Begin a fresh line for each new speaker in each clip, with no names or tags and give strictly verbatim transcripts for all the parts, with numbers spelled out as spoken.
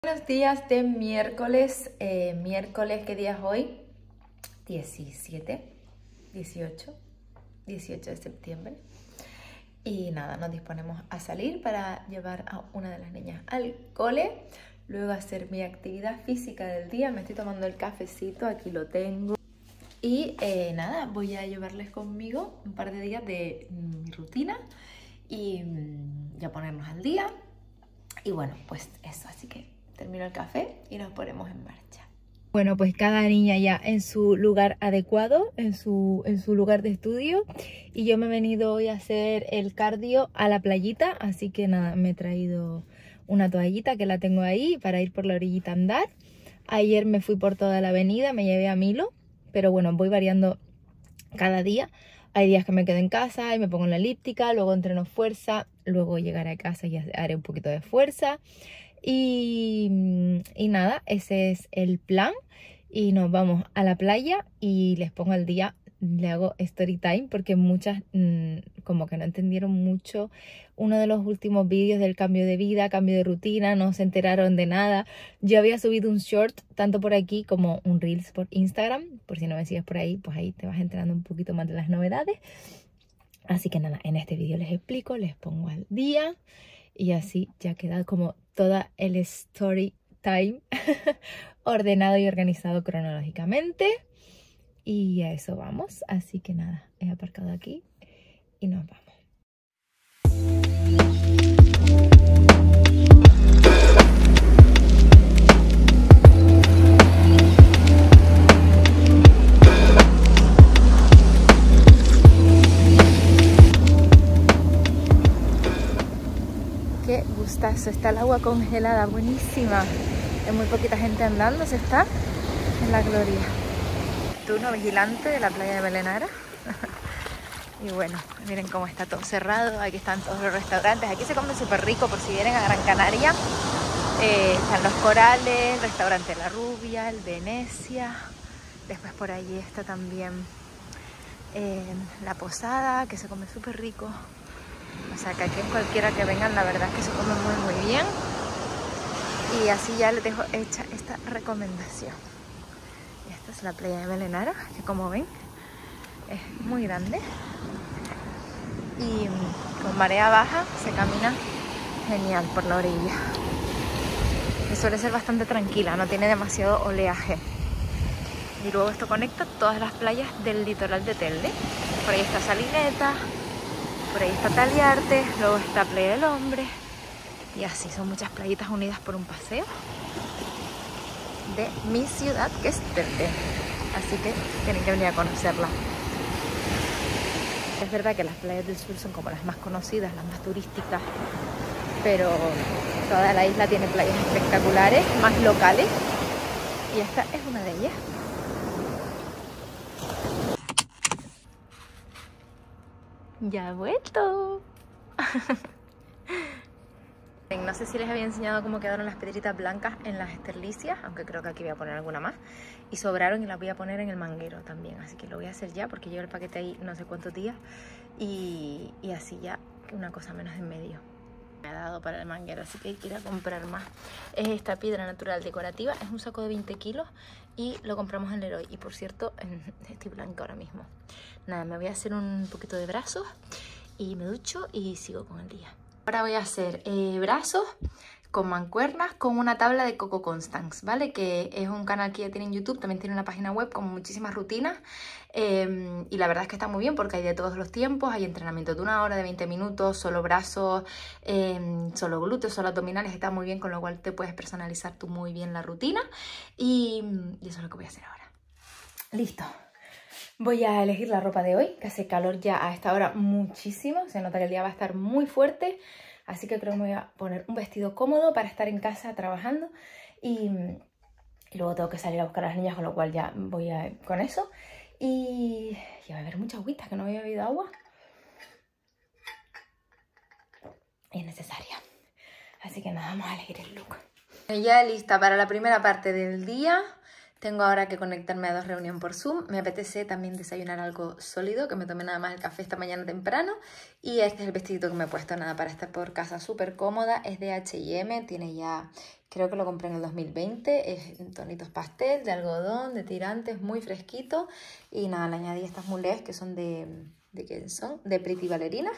Buenos días de miércoles, eh, miércoles, ¿qué día es hoy? diecisiete, dieciocho, dieciocho de septiembre. Y nada, nos disponemos a salir para llevar a una de las niñas al cole, luego hacer mi actividad física del día. Me estoy tomando el cafecito, aquí lo tengo. Y eh, nada, voy a llevarles conmigo un par de días de mi rutina y mm, ya ponernos al día. Y bueno, pues eso, así que termino el café y nos ponemos en marcha. Bueno, pues cada niña ya en su lugar adecuado, en su, en su lugar de estudio. Y yo me he venido hoy a hacer el cardio a la playita, así que nada, me he traído una toallita que la tengo ahí para ir por la orillita a andar. Ayer me fui por toda la avenida, me llevé a Milo, pero bueno, voy variando cada día. Hay días que me quedo en casa y me pongo en la elíptica, luego entreno fuerza, luego llegaré a casa y haré un poquito de fuerza. Y, y nada, ese es el plan. Y nos vamos a la playa y les pongo al día, le hago story time porque muchas mmm, como que no entendieron mucho uno de los últimos vídeos del cambio de vida, cambio de rutina, no se enteraron de nada. Yo había subido un short tanto por aquí como un reels por Instagram, por si no me sigues por ahí, pues ahí te vas enterando un poquito más de las novedades. Así que nada, en este vídeo les explico, les pongo al día y así ya queda como toda el story time ordenado y organizado cronológicamente. Y a eso vamos, así que nada, he aparcado aquí y nos vamos. Qué gustazo, está el agua congelada, buenísima. Hay muy poquita gente andando, se está en la gloria. Turno vigilante de la playa de Belenara. Y bueno, miren cómo está todo cerrado. Aquí están todos los restaurantes. Aquí se come súper rico por si vienen a Gran Canaria. Eh, están los Corales, el restaurante La Rubia, el Venecia. Después por allí está también eh, la Posada, que se come súper rico. O sea que aquí en cualquiera que vengan, la verdad es que se come muy muy bien. Y así ya les dejo hecha esta recomendación. Y esta es la playa de Belenara, que como ven es muy grande. Y con marea baja se camina genial por la orilla. Y suele ser bastante tranquila, no tiene demasiado oleaje. Y luego esto conecta todas las playas del litoral de Telde. Por ahí está Salineta, por ahí está Taliarte, luego está Playa del Hombre. Y así son muchas playitas unidas por un paseo de mi ciudad, que es Telde. Así que tienen que venir a conocerla. Es verdad que las playas del sur son como las más conocidas, las más turísticas, pero toda la isla tiene playas espectaculares, más locales, y esta es una de ellas. Ya he vuelto. No sé si les había enseñado cómo quedaron las piedritas blancas en las esterlicias, aunque creo que aquí voy a poner alguna más. Y sobraron y las voy a poner en el manguero también, así que lo voy a hacer ya porque llevo el paquete ahí no sé cuántos días. Y, y así ya una cosa menos en medio. Me ha dado para el manguero, así que hay que ir a comprar más. Es esta piedra natural decorativa, es un saco de veinte kilos y lo compramos en Leroy. Y por cierto, estoy blanca ahora mismo. Nada, me voy a hacer un poquito de brazos y me ducho y sigo con el día. Ahora voy a hacer eh, brazos con mancuernas con una tabla de Coco Constance, ¿vale? Que es un canal que ya tiene en YouTube, también tiene una página web con muchísimas rutinas. Eh, y la verdad es que está muy bien porque hay de todos los tiempos, hay entrenamientos de una hora, de veinte minutos, solo brazos, eh, solo glúteos, solo abdominales, está muy bien, con lo cual te puedes personalizar tú muy bien la rutina. Y, y eso es lo que voy a hacer ahora. Listo. Voy a elegir la ropa de hoy, que hace calor ya a esta hora muchísimo. Se nota que el día va a estar muy fuerte. Así que creo que me voy a poner un vestido cómodo para estar en casa trabajando. Y, y luego tengo que salir a buscar a las niñas, con lo cual ya voy a, con eso. Y, y a beber mucha agüita, que no había bebido agua. Y es necesaria. Así que nada, vamos a elegir el look. Ya lista para la primera parte del día. Tengo ahora que conectarme a dos reuniones por Zoom. Me apetece también desayunar algo sólido, que me tomé nada más el café esta mañana temprano. Y este es el vestidito que me he puesto, nada, para estar por casa súper cómoda. Es de H y M, tiene ya Creo que lo compré en el dos mil veinte, es en tonitos pastel, de algodón, de tirantes, muy fresquito. Y nada, le añadí estas mulés que son de... ¿De qué son? De Pretty Ballerinas.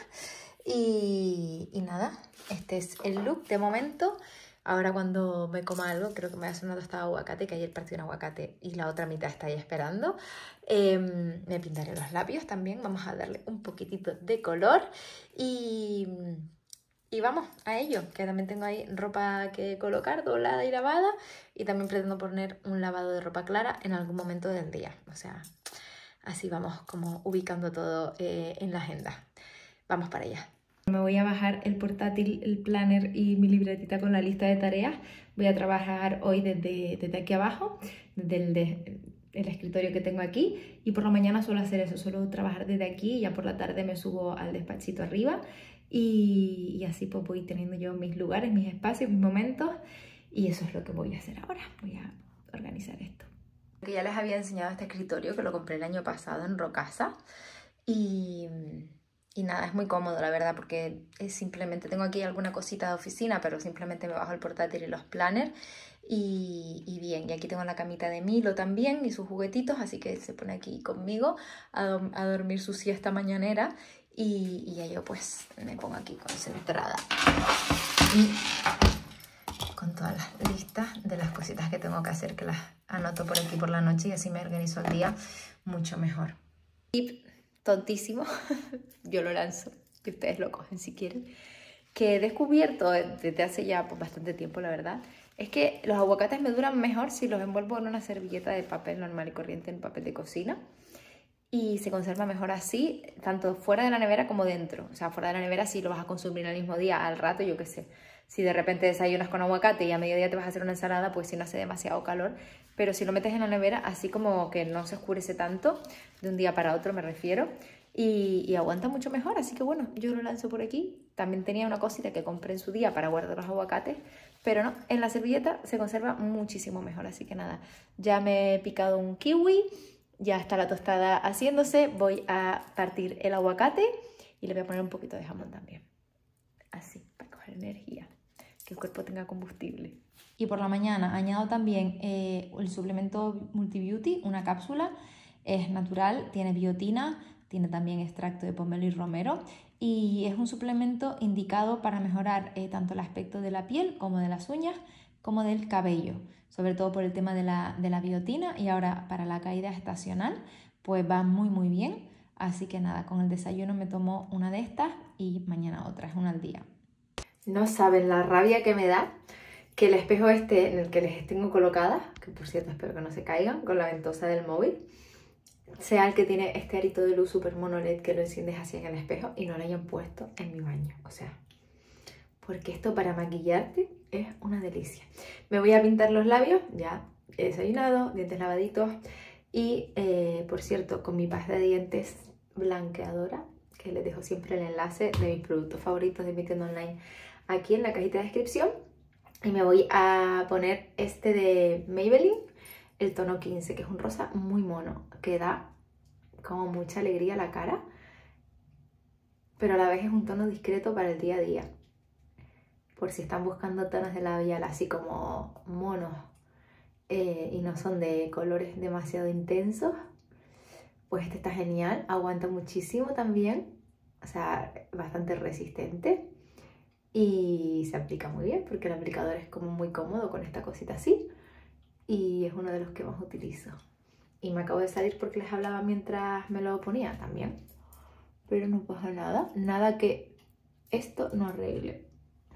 Y, y nada, este es el look de momento. Ahora cuando me coma algo, creo que me voy a hacer una tostada de aguacate, que ayer partí un aguacate y la otra mitad está ahí esperando. Eh, me pintaré los labios también, vamos a darle un poquitito de color. Y... Y vamos a ello, que también tengo ahí ropa que colocar, doblada y lavada. Y también pretendo poner un lavado de ropa clara en algún momento del día. O sea, así vamos como ubicando todo eh, en la agenda. Vamos para allá. Me voy a bajar el portátil, el planner y mi libretita con la lista de tareas. Voy a trabajar hoy desde, desde aquí abajo, desde el, de, el escritorio que tengo aquí. Y por la mañana suelo hacer eso, suelo trabajar desde aquí y ya por la tarde me subo al despachito arriba. Y, y así pues voy teniendo yo mis lugares, mis espacios, mis momentos. Y eso es lo que voy a hacer ahora. Voy a organizar esto. Que ya les había enseñado este escritorio que lo compré el año pasado en Rocasa. Y, y nada, es muy cómodo la verdad, porque es simplemente tengo aquí alguna cosita de oficina, pero simplemente me bajo el portátil y los planners. Y, y bien, y aquí tengo la camita de Milo también y sus juguetitos, así que se pone aquí conmigo a, a dormir su siesta mañanera. Y, y ya yo pues me pongo aquí concentrada y con todas las listas de las cositas que tengo que hacer, que las anoto por aquí por la noche y así me organizo el día mucho mejor. Tip tontísimo, yo lo lanzo y ustedes lo cogen si quieren, que he descubierto desde hace ya pues, bastante tiempo la verdad, es que los aguacates me duran mejor si los envuelvo en una servilleta de papel normal y corriente, en papel de cocina. Y se conserva mejor así, tanto fuera de la nevera como dentro. O sea, fuera de la nevera si lo vas a consumir el mismo día, al rato, yo qué sé. Si de repente desayunas con aguacate y a mediodía te vas a hacer una ensalada, pues si no hace demasiado calor. Pero si lo metes en la nevera, así como que no se oscurece tanto, de un día para otro me refiero, y, y aguanta mucho mejor. Así que bueno, yo lo lanzo por aquí. También tenía una cosita que compré en su día para guardar los aguacates, pero no, en la servilleta se conserva muchísimo mejor. Así que nada, ya me he picado un kiwi. Ya está la tostada haciéndose, voy a partir el aguacate y le voy a poner un poquito de jamón también. Así, para coger energía, que el cuerpo tenga combustible. Y por la mañana añado también eh, el suplemento Multibeauty, una cápsula. Es natural, tiene biotina, tiene también extracto de pomelo y romero. Y es un suplemento indicado para mejorar eh, tanto el aspecto de la piel como de las uñas, como del cabello, sobre todo por el tema de la, de la biotina, y ahora para la caída estacional pues va muy muy bien. Así que nada, con el desayuno me tomo una de estas y mañana otra, es una al día. No saben la rabia que me da que el espejo este en el que les tengo colocadas, que por cierto espero que no se caigan, con la ventosa del móvil, sea el que tiene este arito de luz super mono L E D que lo enciendes así en el espejo y no lo hayan puesto en mi baño. O sea, porque esto para maquillarte es una delicia. Me voy a pintar los labios, ya he desayunado, dientes lavaditos y eh, por cierto con mi pasta de dientes blanqueadora, que les dejo siempre el enlace de mis productos favoritos de mi tienda online aquí en la cajita de descripción. Y me voy a poner este de Maybelline, el tono quince, que es un rosa muy mono, que da como mucha alegría a la cara, pero a la vez es un tono discreto para el día a día. Por si están buscando tonos de labial así como monos eh, y no son de colores demasiado intensos, pues este está genial, aguanta muchísimo también, o sea, bastante resistente y se aplica muy bien porque el aplicador es como muy cómodo con esta cosita así y es uno de los que más utilizo. Y me acabo de salir porque les hablaba mientras me lo ponía también, pero no pasa nada, nada que esto no arregle.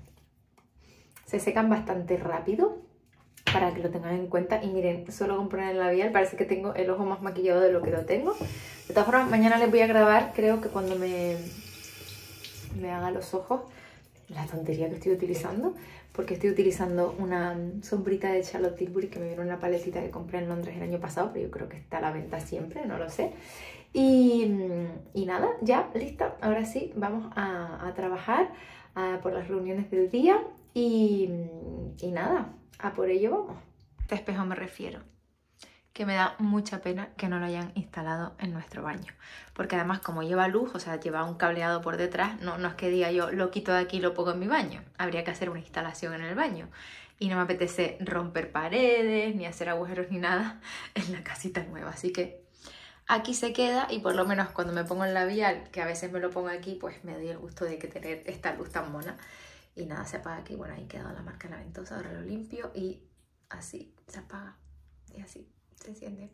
Se secan bastante rápido, para que lo tengan en cuenta. Y miren, solo con poner el labial parece que tengo el ojo más maquillado de lo que lo tengo. De todas formas, mañana les voy a grabar, creo que cuando me, me haga los ojos, la tontería que estoy utilizando. Porque estoy utilizando una sombrita de Charlotte Tilbury que me vino en una paletita que compré en Londres el año pasado, pero yo creo que está a la venta siempre, no lo sé. Y, y nada, ya lista. Ahora sí, vamos a, a trabajar a, por las reuniones del día. Y, y nada, a por ello vamos. Este espejo me refiero, que me da mucha pena que no lo hayan instalado en nuestro baño. Porque además como lleva luz, o sea, lleva un cableado por detrás, no, no es que diga yo lo quito de aquí y lo pongo en mi baño. Habría que hacer una instalación en el baño. y no me apetece romper paredes, ni hacer agujeros ni nada en la casita nueva. Así que aquí se queda y por lo menos cuando me pongo el labial, que a veces me lo pongo aquí, pues me doy el gusto de que tener esta luz tan mona. Y nada, se apaga aquí. Bueno, ahí queda la marca en la ventosa, ahora lo limpio y así se apaga y así se enciende.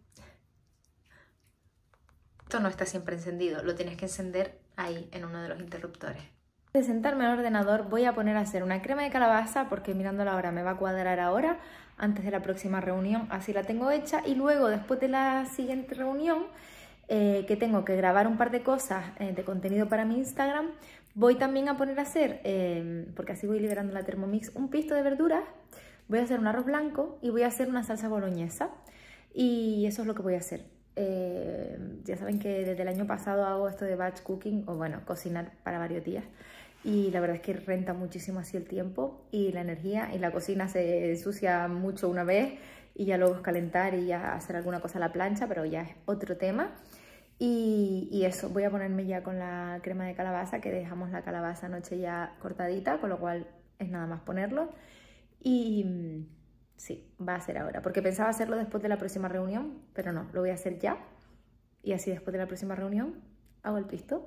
Esto no está siempre encendido, lo tienes que encender ahí en uno de los interruptores. De sentarme al ordenador voy a poner a hacer una crema de calabaza porque mirando la hora me va a cuadrar ahora antes de la próxima reunión, así la tengo hecha y luego después de la siguiente reunión eh, que tengo que grabar un par de cosas eh, de contenido para mi Instagram, voy también a poner a hacer, eh, porque así voy liberando la Thermomix, un pisto de verduras, voy a hacer un arroz blanco y voy a hacer una salsa boloñesa y eso es lo que voy a hacer. Eh, ya saben que desde el año pasado hago esto de batch cooking o bueno, cocinar para varios días y la verdad es que renta muchísimo así el tiempo y la energía y la cocina se ensucia mucho una vez y ya luego es calentar y ya hacer alguna cosa a la plancha, pero ya es otro tema. Y, y eso, voy a ponerme ya con la crema de calabaza, que dejamos la calabaza anoche ya cortadita, con lo cual es nada más ponerlo. Y sí, va a ser ahora, porque pensaba hacerlo después de la próxima reunión, pero no, lo voy a hacer ya. Y así después de la próxima reunión hago el pisto.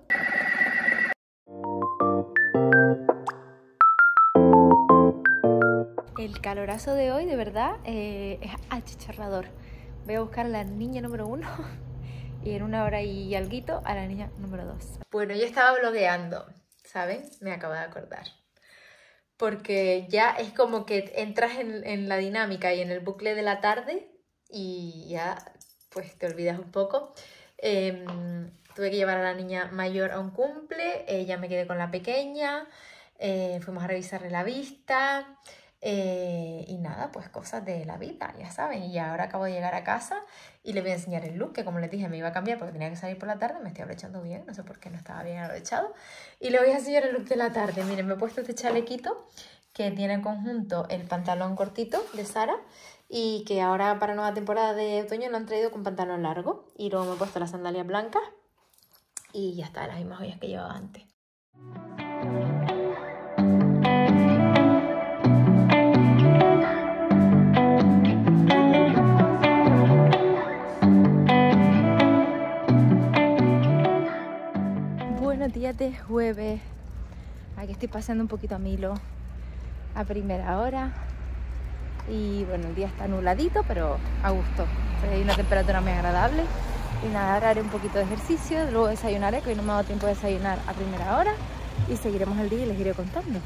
El calorazo de hoy, de verdad, eh, es achicharrador. Voy a buscar a la niña número uno. Y en una hora y alguito a la niña número dos. Bueno, yo estaba blogueando, ¿saben? Me acabo de acordar. Porque ya es como que entras en, en la dinámica y en el bucle de la tarde y ya pues te olvidas un poco. Eh, tuve que llevar a la niña mayor a un cumple, eh, ya me quedé con la pequeña, eh, fuimos a revisarle la vista... Eh, y nada, pues cosas de la vida, ya saben. Y ahora acabo de llegar a casa y les voy a enseñar el look, que como les dije me iba a cambiar porque tenía que salir por la tarde. Me estoy abrochando bien, no sé por qué no estaba bien abrochado. Y les voy a enseñar el look de la tarde. Miren, me he puesto este chalequito que tiene en conjunto el pantalón cortito de Zara y que ahora para nueva temporada de otoño lo han traído con pantalón largo. Y luego me he puesto las sandalias blancas y ya está, las mismas joyas que llevaba antes. Buenos días de jueves. Aquí estoy pasando un poquito a Milo a primera hora y bueno, el día está nubladito pero a gusto, hay una temperatura muy agradable y nada, ahora haré un poquito de ejercicio, luego desayunaré, que hoy no me ha dado tiempo de desayunar a primera hora y seguiremos el día y les iré contando.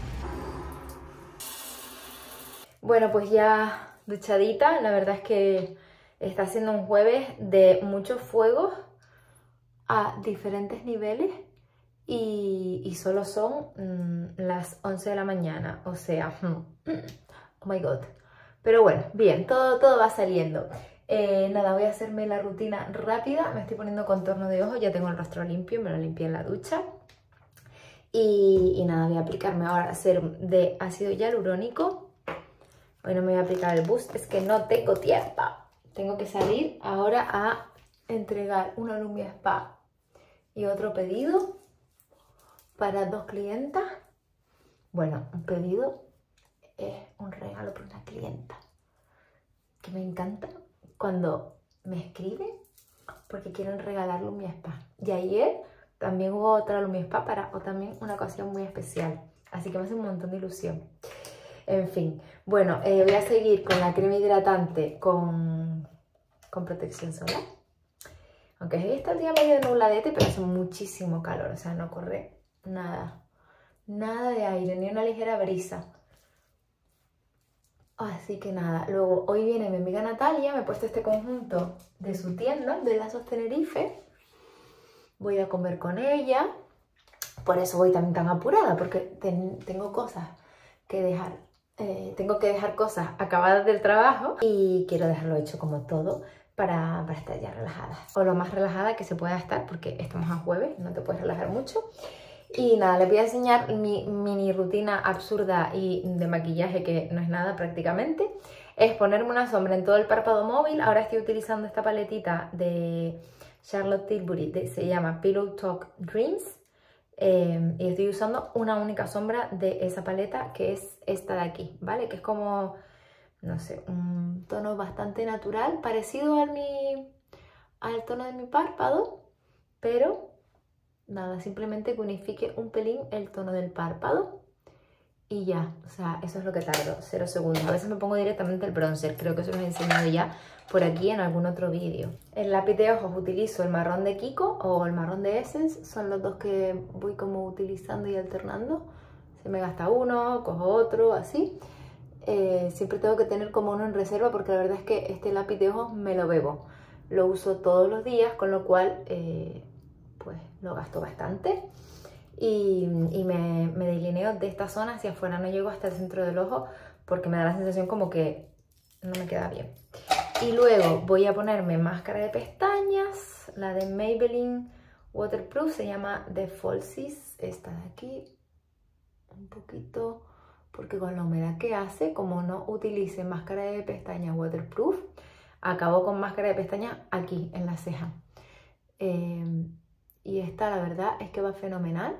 Bueno, pues ya duchadita, la verdad es que está siendo un jueves de muchos fuegos a diferentes niveles y, y solo son mmm, las once de la mañana, o sea, mm, oh my god, pero bueno, bien, todo, todo va saliendo. Eh, nada, voy a hacerme la rutina rápida, me estoy poniendo contorno de ojos, ya tengo el rostro limpio, me lo limpié en la ducha y, y nada, voy a aplicarme ahora serum de ácido hialurónico. Hoy no me voy a aplicar el boost, es que no tengo tiempo, tengo que salir ahora a entregar una Lumia Spa y otro pedido para dos clientas. Bueno, un pedido es un regalo para una clienta que me encanta cuando me escriben porque quieren regalar Lumia Spa. Y ayer también hubo otra Lumia Spa para o también una ocasión muy especial, así que me hace un montón de ilusión. En fin, bueno, eh, voy a seguir con la crema hidratante con, con protección solar. Aunque hoy está el día medio nubladete, pero hace muchísimo calor, o sea, no corre nada, nada de aire, ni una ligera brisa. Así que nada, luego hoy viene mi amiga Natalia, me he puesto este conjunto de su tienda, de Lazos Tenerife. Voy a comer con ella, por eso voy también tan apurada, porque ten, tengo cosas que dejar, eh, tengo que dejar cosas acabadas del trabajo y quiero dejarlo hecho como todo. Para, para estar ya relajada, o lo más relajada que se pueda estar, porque estamos a jueves, no te puedes relajar mucho. Y nada, les voy a enseñar mi mini rutina absurda y de maquillaje, que no es nada prácticamente. Es ponerme una sombra en todo el párpado móvil. Ahora estoy utilizando esta paletita de Charlotte Tilbury, de, se llama Pillow Talk Dreams. Eh, y estoy usando una única sombra de esa paleta, que es esta de aquí, ¿vale? Que es como, no sé, un tono bastante natural, parecido a mi, al tono de mi párpado, pero nada, simplemente que unifique un pelín el tono del párpado y ya. O sea, eso es lo que tardo, cero segundos. A veces me pongo directamente el bronzer, creo que eso lo he enseñado ya por aquí en algún otro vídeo. El lápiz de ojos utilizo el marrón de Kiko o el marrón de Essence, son los dos que voy como utilizando y alternando. Se me gasta uno, cojo otro, así. Eh, siempre tengo que tener como uno en reserva porque la verdad es que este lápiz de ojos me lo bebo. Lo uso todos los días, con lo cual eh, pues lo gasto bastante. Y, y me, me delineo de esta zona hacia afuera, no llego hasta el centro del ojo porque me da la sensación como que no me queda bien. Y luego voy a ponerme máscara de pestañas, la de Maybelline Waterproof, se llama The Falsies, esta de aquí, un poquito, porque con la humedad que hace, como no utilice máscara de pestañas Waterproof, acabo con máscara de pestañas aquí, en la ceja. Eh, y esta la verdad es que va fenomenal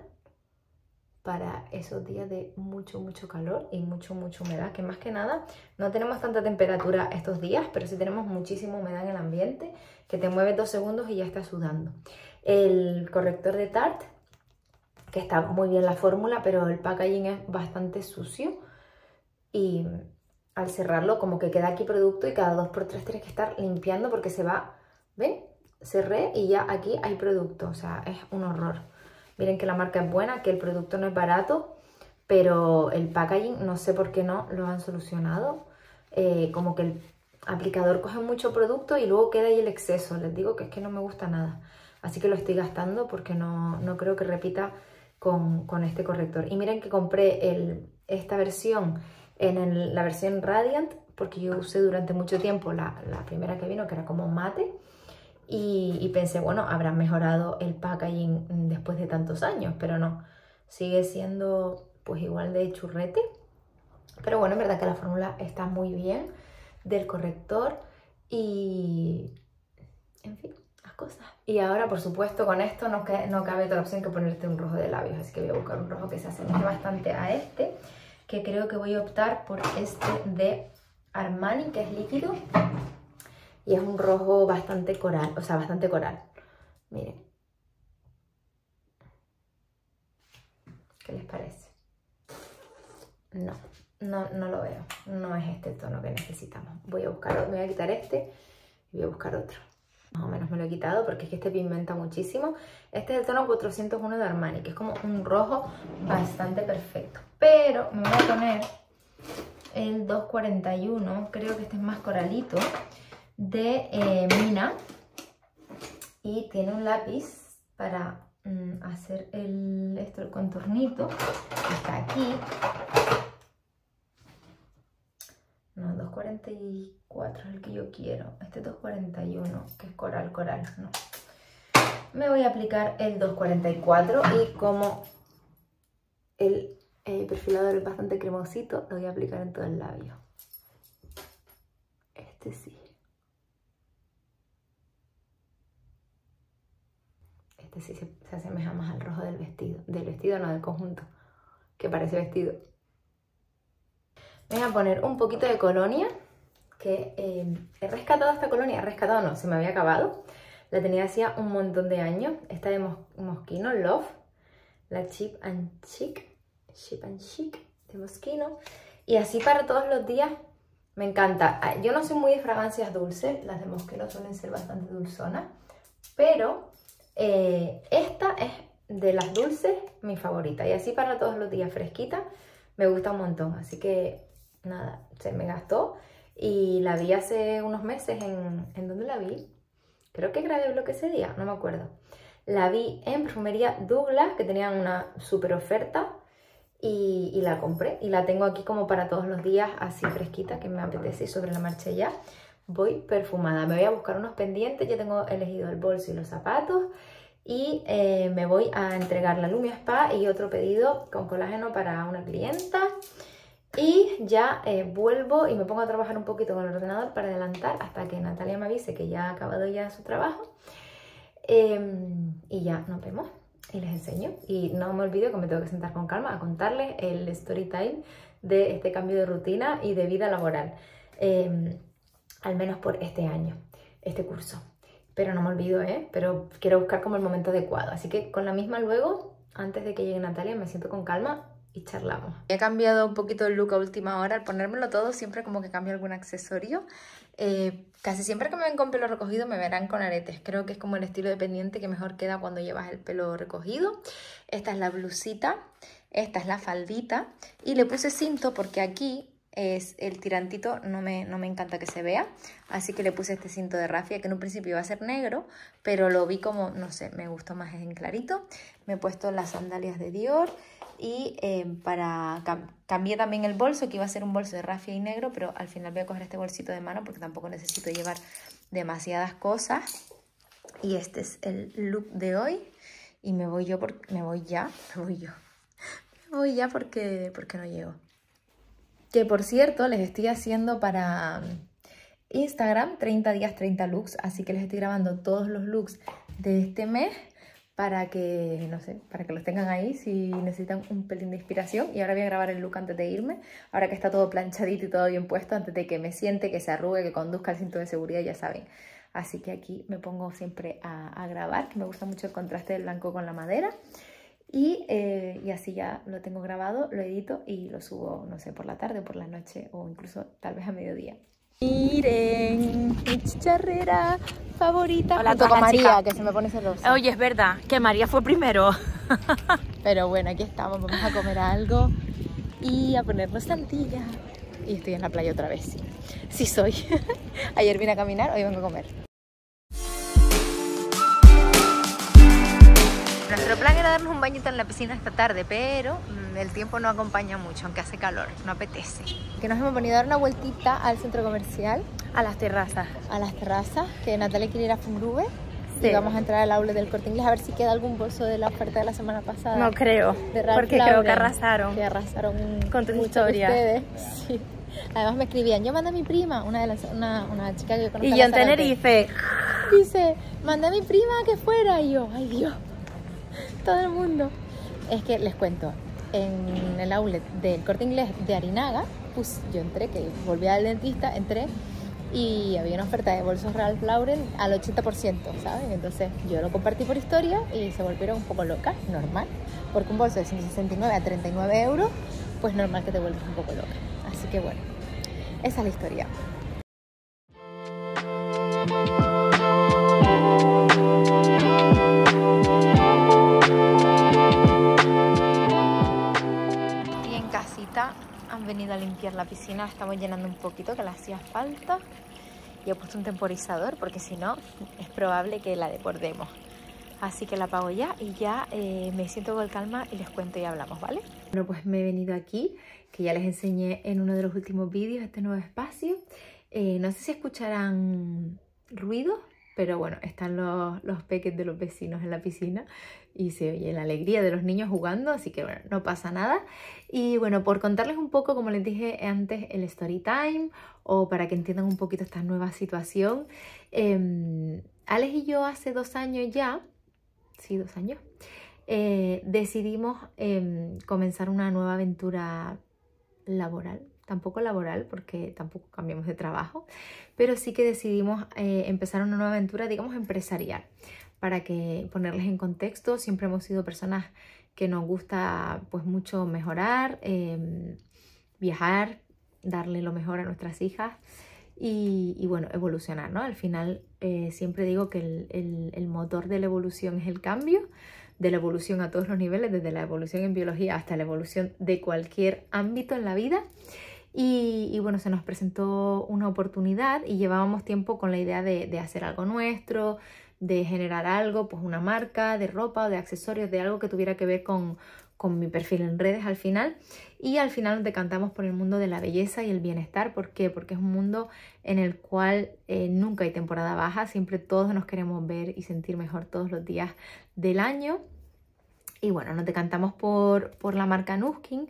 para esos días de mucho, mucho calor y mucho, mucha humedad, que más que nada no tenemos tanta temperatura estos días, pero sí tenemos muchísima humedad en el ambiente, que te mueves dos segundos y ya estás sudando. El corrector de Tarte, que está muy bien la fórmula, pero el packaging es bastante sucio y al cerrarlo como que queda aquí producto y cada dos por tres tienes que estar limpiando porque se va, ¿ven? Cerré y ya aquí hay producto, o sea, es un horror. Miren que la marca es buena, que el producto no es barato, pero el packaging no sé por qué no lo han solucionado. Eh, como que el aplicador coge mucho producto y luego queda ahí el exceso. Les digo que es que no me gusta nada. Así que lo estoy gastando porque no, no creo que repita con, con este corrector. Y miren que compré el, esta versión en el, la versión Radiant, porque yo usé durante mucho tiempo la, la primera que vino, que era como mate. Y, y pensé, bueno, habrá mejorado el packaging después de tantos años, pero no, sigue siendo pues igual de churrete. Pero bueno, es verdad que la fórmula está muy bien del corrector y, en fin, las cosas. Y ahora, por supuesto, con esto no, que, no cabe otra opción que ponerte un rojo de labios, así que voy a buscar un rojo que se asemeje bastante a este, que creo que voy a optar por este de Armani, que es líquido. Y es un rojo bastante coral, o sea, bastante coral. Miren. ¿Qué les parece? No, no, no lo veo. No es este el tono que necesitamos. Voy a buscar, me voy a quitar este y voy a buscar otro. Más o menos me lo he quitado porque es que este pigmenta muchísimo. Este es el tono cuatrocientos uno de Armani, que es como un rojo bastante perfecto. Pero me voy a poner el doscientos cuarenta y uno, creo que este es más coralito, de eh, Mina, y tiene un lápiz para mm, hacer el, esto, el contornito, está aquí. No, doscientos cuarenta y cuatro es el que yo quiero, este es doscientos cuarenta y uno, que es coral, coral, no. Me voy a aplicar el doscientos cuarenta y cuatro y como el eh, perfilador es bastante cremosito, lo voy a aplicar en todo el labio. Este sí. Este sí se, se asemeja más al rojo del vestido. Del vestido, no del conjunto, que parece vestido. Voy a poner un poquito de colonia, que eh, he rescatado esta colonia. He rescatado no, se me había acabado. La tenía hacía un montón de años. Esta de Mos Moschino, Love. La Cheap and Chic. Cheap and Chic de Moschino. Y así para todos los días me encanta. Yo no soy muy de fragancias dulces. Las de Moschino suelen ser bastante dulzonas. Pero eh, esta es de las dulces mi favorita. Y así para todos los días fresquita me gusta un montón. Así que nada, se me gastó. Y la vi hace unos meses en... ¿En dónde la vi? Creo que grabé el blog ese día, no me acuerdo. La vi en Perfumería Douglas, que tenían una súper oferta. Y, y la compré. Y la tengo aquí como para todos los días, así fresquita, que me apetece, y sobre la marcha ya. Voy perfumada. Me voy a buscar unos pendientes. Ya tengo elegido el bolso y los zapatos. Y eh, me voy a entregar la Lumia Spa y otro pedido con colágeno para una clienta. Y ya eh, vuelvo y me pongo a trabajar un poquito con el ordenador para adelantar hasta que Natalia me avise que ya ha acabado ya su trabajo. Eh, y ya nos vemos. y les enseño. Y no me olvido que me tengo que sentar con calma a contarles el story time de este cambio de rutina y de vida laboral, eh, al menos por este año, este curso. Pero no me olvido, ¿eh? Pero quiero buscar como el momento adecuado. Así que con la misma luego, antes de que llegue Natalia, me siento con calma y charlamos. He cambiado un poquito el look a última hora. Al ponérmelo todo, siempre como que cambio algún accesorio. Eh, casi siempre que me ven con pelo recogido me verán con aretes. Creo que es como el estilo de pendiente que mejor queda cuando llevas el pelo recogido. Esta es la blusita, esta es la faldita. Y le puse cinto porque aquí es el tirantito, no me, no me encanta que se vea, así que le puse este cinto de rafia que en un principio iba a ser negro, pero lo vi como, no sé, me gustó más en clarito. Me he puesto las sandalias de Dior y eh, para cam cambié también el bolso, que iba a ser un bolso de rafia y negro, pero al final voy a coger este bolsito de mano porque tampoco necesito llevar demasiadas cosas. Y este es el look de hoy y me voy yo, por, me voy ya, me voy yo, me voy ya porque, porque no llego. Que por cierto, les estoy haciendo para Instagram treinta días, treinta looks. Así que les estoy grabando todos los looks de este mes para que, no sé, para que los tengan ahí si necesitan un pelín de inspiración. Y ahora voy a grabar el look antes de irme. Ahora que está todo planchadito y todo bien puesto, antes de que me siente, que se arrugue, que conduzca el cinto de seguridad, ya saben. Así que aquí me pongo siempre a, a grabar, que me gusta mucho el contraste del blanco con la madera. Y, eh, y así ya lo tengo grabado, lo edito y lo subo, no sé, por la tarde, por la noche o incluso tal vez a mediodía. Miren, mi chicharrera favorita.
Hola,
junto con María,
chica.
que se me pone celosa.
Oye, es verdad, que María fue primero.
Pero bueno, aquí estamos, vamos a comer algo y a ponernos santillas. Y estoy en la playa otra vez, sí. Sí soy. Ayer vine a caminar, hoy vengo a comer. Nuestro plan era darnos un bañito en la piscina esta tarde, pero mmm, el tiempo no acompaña mucho, aunque hace calor, no apetece. Que nos hemos venido a dar una vueltita al centro comercial,
A las terrazas.
a las terrazas, que Natalia quiere ir a Fungrube.
Sí.
Y vamos a entrar al aula del Corte Inglés a ver si queda algún bolso de la oferta de la semana pasada.
No creo,
de Ralph
porque
Lauren,
creo que arrasaron.
Que arrasaron
Con tu
mucho
historia.
de ustedes. Sí. Además me escribían, yo mandé a mi prima, una, de las, una, una chica que yo conozco.
Y yo en Tenerife.
Dice, mandé a mi prima que fuera. Y yo, ay Dios, todo el mundo. Es que les cuento, en el outlet del Corte Inglés de Arinaga, pues yo entré, que volví al dentista, entré y había una oferta de bolsos Ralph Lauren al ochenta por ciento, ¿sabes? Entonces yo lo compartí por historia y se volvieron un poco locas, normal, porque un bolso de ciento sesenta y nueve a treinta y nueve euros, pues normal que te vuelves un poco loca. Así que bueno, esa es la historia. Y en casita han venido a limpiar la piscina, estamos llenando un poquito que le hacía falta y he puesto un temporizador porque si no es probable que la desbordemos. Así que la apago ya y ya eh, me siento con calma y les cuento y hablamos, ¿vale? Bueno, pues me he venido aquí, que ya les enseñé en uno de los últimos vídeos este nuevo espacio. Eh, no sé si escucharán ruidos, pero bueno, están los, los peques de los vecinos en la piscina y se oye la alegría de los niños jugando, así que bueno, no pasa nada. Y bueno, por contarles un poco, como les dije antes, el story time, o para que entiendan un poquito esta nueva situación. Eh, Alex y yo hace dos años ya, sí, dos años, eh, decidimos eh, comenzar una nueva aventura laboral. Tampoco laboral porque tampoco cambiamos de trabajo, pero sí que decidimos eh, empezar una nueva aventura, digamos, empresarial. Para que ponerles en contexto, siempre hemos sido personas que nos gusta pues mucho mejorar, eh, viajar, darle lo mejor a nuestras hijas y, y bueno, evolucionar, ¿no? Al final eh, siempre digo que el, el, el motor de la evolución es el cambio, de la evolución a todos los niveles, desde la evolución en biología hasta la evolución de cualquier ámbito en la vida. Y, y bueno, se nos presentó una oportunidad y llevábamos tiempo con la idea de, de hacer algo nuestro, de generar algo, pues una marca de ropa o de accesorios, de algo que tuviera que ver con, con mi perfil en redes al final. Y al final nos decantamos por el mundo de la belleza y el bienestar. ¿Por qué? Porque es un mundo en el cual eh, nunca hay temporada baja, siempre todos nos queremos ver y sentir mejor todos los días del año. Y bueno, nos decantamos por, por la marca Nuskin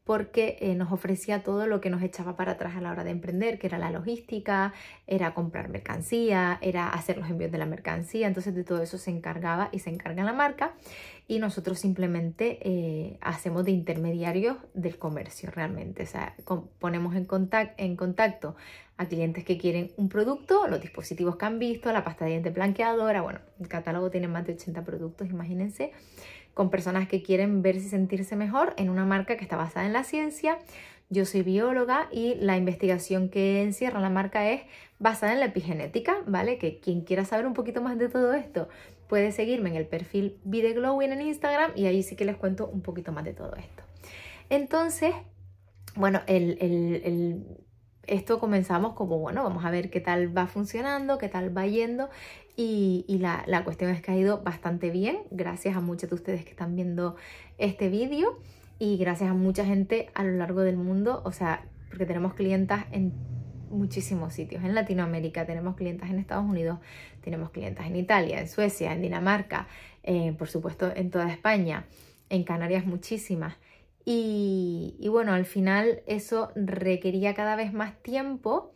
porque eh, nos ofrecía todo lo que nos echaba para atrás a la hora de emprender, que era la logística, era comprar mercancía, era hacer los envíos de la mercancía. Entonces de todo eso se encargaba y se encarga la marca, y nosotros simplemente eh, hacemos de intermediarios del comercio realmente. O sea, con, ponemos en, contact, en contacto a clientes que quieren un producto, los dispositivos que han visto, la pasta de dientes blanqueadora. Bueno, el catálogo tiene más de ochenta productos, imagínense, con personas que quieren verse y sentirse mejor en una marca que está basada en la ciencia. Yo soy bióloga y la investigación que encierra la marca es basada en la epigenética, ¿vale? Que quien quiera saber un poquito más de todo esto puede seguirme en el perfil Be The Glowing en Instagram, y ahí sí que les cuento un poquito más de todo esto. Entonces, bueno, el, el, el, esto comenzamos como, bueno, vamos a ver qué tal va funcionando, qué tal va yendo. Y, y la, la cuestión es que ha ido bastante bien, gracias a muchos de ustedes que están viendo este vídeo y gracias a mucha gente a lo largo del mundo. O sea, porque tenemos clientas en muchísimos sitios. En Latinoamérica tenemos clientas, en Estados Unidos tenemos clientas, en Italia, en Suecia, en Dinamarca, eh, por supuesto en toda España, en Canarias muchísimas. Y, y bueno, al final eso requería cada vez más tiempo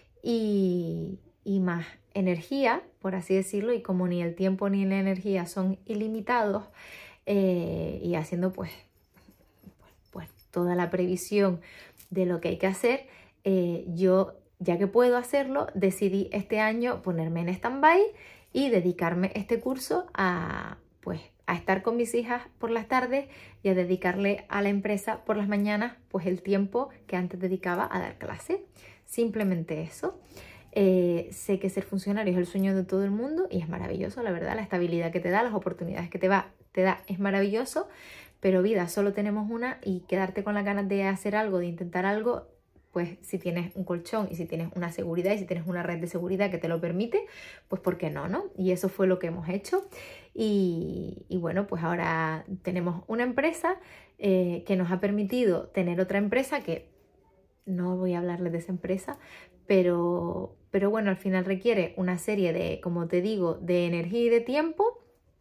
y, y más energía, por así decirlo, y como ni el tiempo ni la energía son ilimitados, eh, y haciendo pues, pues, pues toda la previsión de lo que hay que hacer, eh, yo, ya que puedo hacerlo, decidí este año ponerme en stand-by y dedicarme este curso a, pues, a estar con mis hijas por las tardes y a dedicarle a la empresa por las mañanas pues el tiempo que antes dedicaba a dar clase. Simplemente eso. Eh, sé que ser funcionario es el sueño de todo el mundo y es maravilloso, la verdad. La estabilidad que te da, las oportunidades que te, va, te da es maravilloso, pero vida solo tenemos una, y quedarte con las ganas de hacer algo, de intentar algo, pues si tienes un colchón y si tienes una seguridad y si tienes una red de seguridad que te lo permite, pues ¿por qué no, no? Y eso fue lo que hemos hecho. Y, y bueno, pues ahora tenemos una empresa eh, que nos ha permitido tener otra empresa, que no voy a hablarles de esa empresa, pero, pero bueno, al final requiere una serie de, como te digo, de energía y de tiempo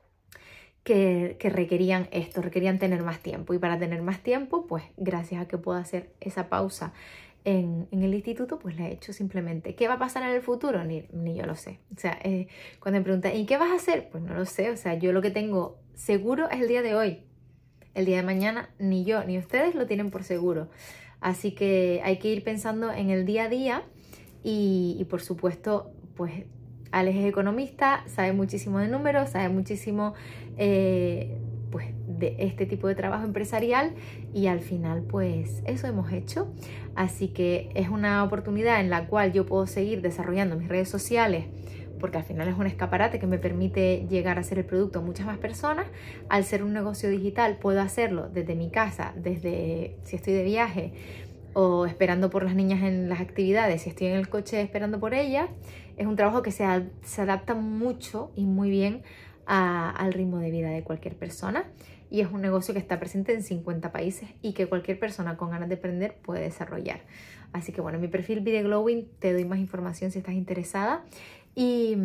que, que requerían esto, requerían tener más tiempo. Y para tener más tiempo, pues gracias a que puedo hacer esa pausa en, en el instituto, pues la he hecho simplemente. ¿Qué va a pasar en el futuro? Ni, ni yo lo sé. O sea, eh, cuando me preguntan, ¿y qué vas a hacer? Pues no lo sé. O sea, yo lo que tengo seguro es el día de hoy. El día de mañana ni yo ni ustedes lo tienen por seguro. Así que hay que ir pensando en el día a día. Y, y por supuesto, pues Alex es economista, sabe muchísimo de números, sabe muchísimo eh, pues, de este tipo de trabajo empresarial, y al final pues eso hemos hecho. Así que es una oportunidad en la cual yo puedo seguir desarrollando mis redes sociales, porque al final es un escaparate que me permite llegar a hacer el producto a muchas más personas. Al ser un negocio digital puedo hacerlo desde mi casa, desde si estoy de viaje o esperando por las niñas en las actividades, si estoy en el coche esperando por ellas. Es un trabajo que se, a, se adapta mucho y muy bien a, al ritmo de vida de cualquier persona, y es un negocio que está presente en cincuenta países y que cualquier persona con ganas de aprender puede desarrollar. Así que bueno, en mi perfil Be The Glowing te doy más información si estás interesada. Y,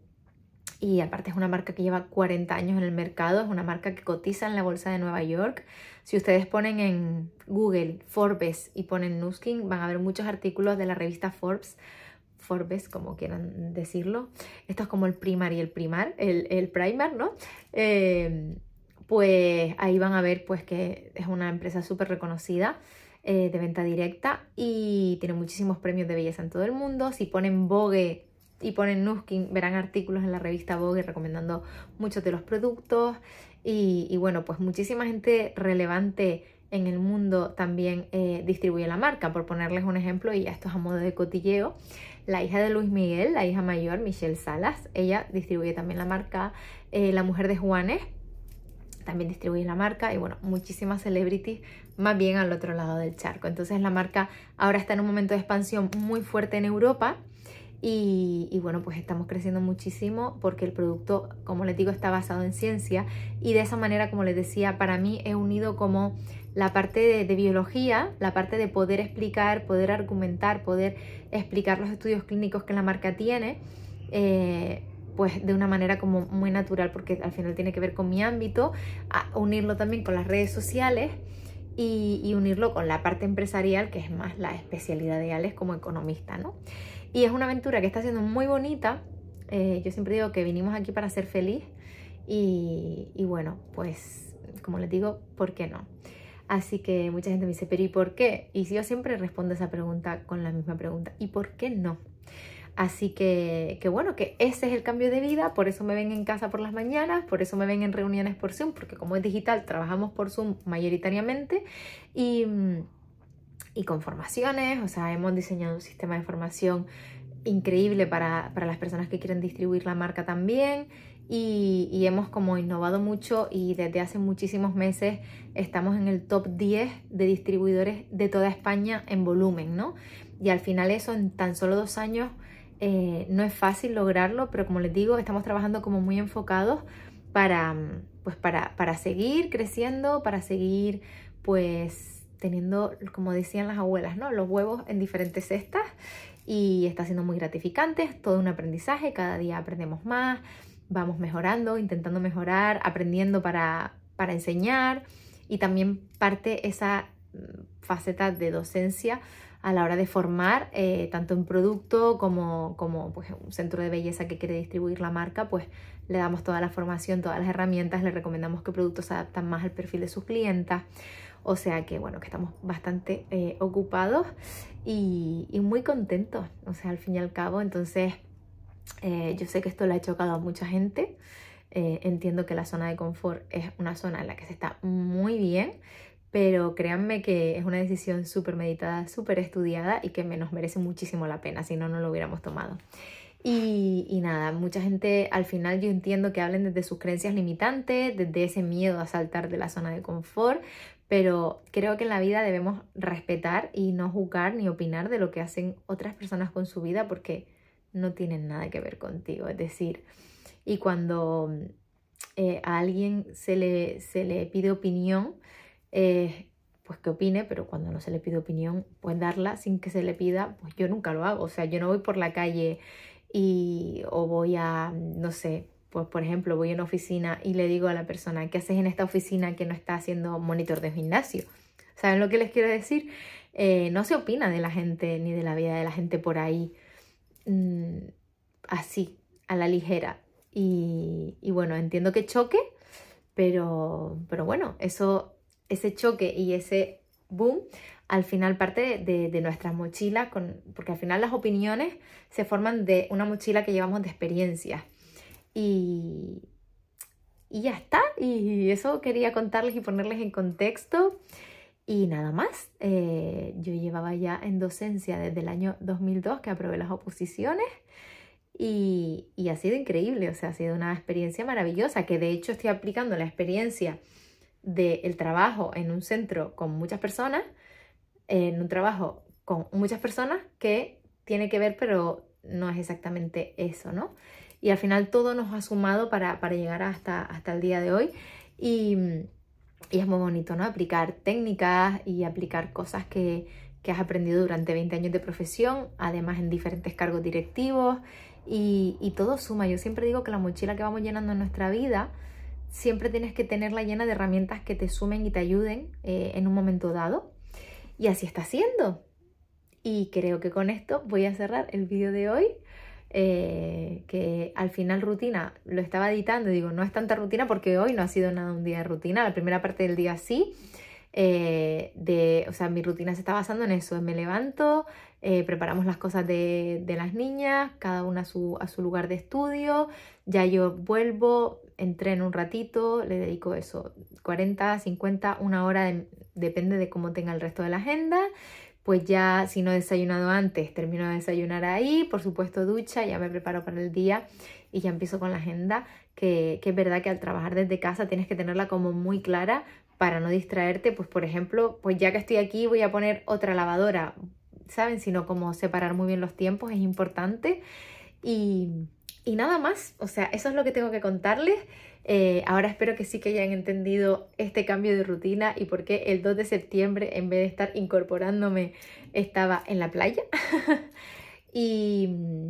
y aparte es una marca que lleva cuarenta años en el mercado, es una marca que cotiza en la bolsa de Nueva York. Si ustedes ponen en Google Forbes y ponen Nuskin, van a ver muchos artículos de la revista Forbes, Forbes, como quieran decirlo. Esto es como el primar y el primar, el, el primer, ¿no? Eh, pues ahí van a ver pues que es una empresa súper reconocida eh, de venta directa y tiene muchísimos premios de belleza en todo el mundo. Si ponen Vogue y ponen Nuskin, verán artículos en la revista Vogue recomendando muchos de los productos. Y, y bueno, pues muchísima gente relevante en el mundo también eh, distribuye la marca. Por ponerles un ejemplo, y esto es a modo de cotilleo, la hija de Luis Miguel, la hija mayor, Michelle Salas, ella distribuye también la marca. Eh, la mujer de Juanes también distribuye la marca, y bueno, muchísimas celebrities más bien al otro lado del charco. Entonces la marca ahora está en un momento de expansión muy fuerte en Europa. Y, y bueno, pues estamos creciendo muchísimo porque el producto, como les digo, está basado en ciencia, y de esa manera, como les decía, para mí he unido como la parte de, de biología, la parte de poder explicar, poder argumentar, poder explicar los estudios clínicos que la marca tiene, eh, pues de una manera como muy natural, porque al final tiene que ver con mi ámbito, a unirlo también con las redes sociales. y, y unirlo con la parte empresarial, que es más la especialidad de Alex como economista, ¿no? Y es una aventura que está siendo muy bonita. Eh, yo siempre digo que vinimos aquí para ser feliz y, y bueno, pues como les digo, ¿por qué no? Así que mucha gente me dice, pero ¿y por qué? Y yo siempre respondo esa pregunta con la misma pregunta, ¿y por qué no? Así que, que bueno, que ese es el cambio de vida, por eso me ven en casa por las mañanas, por eso me ven en reuniones por Zoom, porque como es digital, trabajamos por Zoom mayoritariamente y, y con formaciones, o sea, hemos diseñado un sistema de formación increíble para, para las personas que quieren distribuir la marca también y, y hemos como innovado mucho y desde hace muchísimos meses estamos en el top diez de distribuidores de toda España en volumen, ¿no? Y al final eso en tan solo dos años Eh, no es fácil lograrlo, pero como les digo, estamos trabajando como muy enfocados para, pues para, para seguir creciendo, para seguir pues teniendo, como decían las abuelas, ¿no? Los huevos en diferentes cestas y está siendo muy gratificante, es todo un aprendizaje, cada día aprendemos más, vamos mejorando, intentando mejorar, aprendiendo para, para enseñar y también parte esa faceta de docencia a la hora de formar, eh, tanto en producto como, como pues, un centro de belleza que quiere distribuir la marca, pues le damos toda la formación, todas las herramientas, le recomendamos qué productos se adaptan más al perfil de sus clientas. O sea que, bueno, que estamos bastante eh, ocupados y, y muy contentos, o sea, al fin y al cabo. Entonces, eh, yo sé que esto le ha chocado a mucha gente. Eh, entiendo que la zona de confort es una zona en la que se está muy bien, pero créanme que es una decisión súper meditada, súper estudiada y que me nos merece muchísimo la pena, si no, no lo hubiéramos tomado. Y, y nada, mucha gente al final yo entiendo que hablen desde sus creencias limitantes, desde ese miedo a saltar de la zona de confort, pero creo que en la vida debemos respetar y no juzgar ni opinar de lo que hacen otras personas con su vida porque no tienen nada que ver contigo. Es decir, y cuando eh, a alguien se le, se le pide opinión, Eh, pues que opine, pero cuando no se le pide opinión, pues darla sin que se le pida, pues yo nunca lo hago. O sea, yo no voy por la calle y o voy a, no sé, pues por ejemplo, voy a una oficina y le digo a la persona, ¿qué haces en esta oficina que no está haciendo monitor de gimnasio? ¿Saben lo que les quiero decir? Eh, no se opina de la gente ni de la vida de la gente por ahí mmm, así, a la ligera. Y, y bueno, entiendo que choque, pero, pero bueno, eso... ese choque y ese boom al final parte de, de, de nuestras mochilas, con, porque al final las opiniones se forman de una mochila que llevamos de experiencias y, y ya está, y eso quería contarles y ponerles en contexto y nada más. Eh, yo llevaba ya en docencia desde el año dos mil dos que aprobé las oposiciones y, y ha sido increíble, o sea, ha sido una experiencia maravillosa que de hecho estoy aplicando la experiencia del trabajo en un centro con muchas personas, en un trabajo con muchas personas que tiene que ver, pero no es exactamente eso, ¿no? Y al final todo nos ha sumado para, para llegar hasta, hasta el día de hoy y, y es muy bonito, ¿no? Aplicar técnicas y aplicar cosas que, que has aprendido durante veinte años de profesión, además en diferentes cargos directivos y, y todo suma. Yo siempre digo que la mochila que vamos llenando en nuestra vida siempre tienes que tenerla llena de herramientas que te sumen y te ayuden eh, en un momento dado. Y así está siendo. Y creo que con esto voy a cerrar el vídeo de hoy. Eh, que al final rutina, lo estaba editando y digo, no es tanta rutina porque hoy no ha sido nada un día de rutina. La primera parte del día sí. Eh, de, o sea, mi rutina se está basando en eso. Me levanto, eh, preparamos las cosas de, de las niñas, cada una a su, a su lugar de estudio. Ya yo vuelvo, entreno un ratito, le dedico eso, cuarenta, cincuenta, una hora, de, depende de cómo tenga el resto de la agenda. Pues ya si no he desayunado antes, termino de desayunar ahí, por supuesto ducha, ya me preparo para el día y ya empiezo con la agenda, que, que es verdad que al trabajar desde casa tienes que tenerla como muy clara para no distraerte. Pues por ejemplo, pues ya que estoy aquí voy a poner otra lavadora, ¿saben? Sino como separar muy bien los tiempos es importante y... Y nada más, o sea, eso es lo que tengo que contarles. Eh, ahora espero que sí que hayan entendido este cambio de rutina y por qué el dos de septiembre, en vez de estar incorporándome, estaba en la playa. y,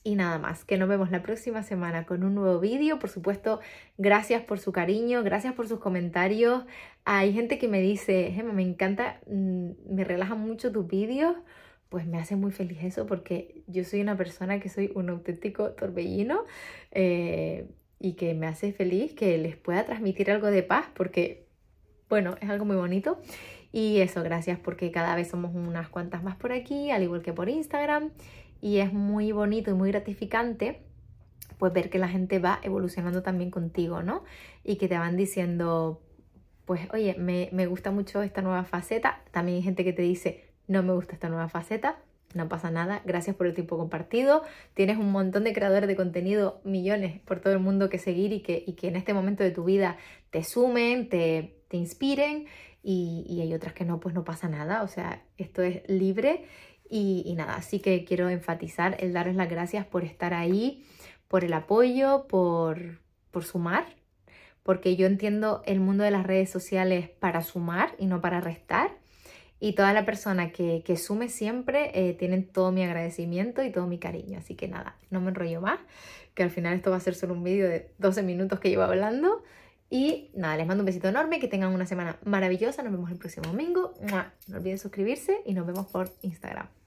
Y nada más, que nos vemos la próxima semana con un nuevo vídeo. Por supuesto, gracias por su cariño, gracias por sus comentarios. Hay gente que me dice, Gemma, me encanta, me relajan mucho tus vídeos. Pues me hace muy feliz eso, porque yo soy una persona que soy un auténtico torbellino eh, y que me hace feliz que les pueda transmitir algo de paz, porque, bueno, es algo muy bonito. Y eso, gracias, porque cada vez somos unas cuantas más por aquí, al igual que por Instagram. Y es muy bonito y muy gratificante pues ver que la gente va evolucionando también contigo, ¿no? Y que te van diciendo, pues oye, me, me gusta mucho esta nueva faceta. También hay gente que te dice, no me gusta esta nueva faceta. No pasa nada, gracias por el tiempo compartido. Tienes un montón de creadores de contenido, millones por todo el mundo que seguir y que, y que en este momento de tu vida te sumen, te, te inspiren. Y, y hay otras que no, pues no pasa nada. O sea, esto es libre. Y, y nada, así que quiero enfatizar el daros las gracias por estar ahí, por el apoyo, por, por sumar, porque yo entiendo el mundo de las redes sociales para sumar y no para restar. Y toda la persona que, que sume siempre eh, tienen todo mi agradecimiento y todo mi cariño. Así que nada, no me enrollo más, que al final esto va a ser solo un vídeo de doce minutos que llevo hablando. Y nada, les mando un besito enorme, que tengan una semana maravillosa. Nos vemos el próximo domingo. ¡Mua! No olviden suscribirse y nos vemos por Instagram.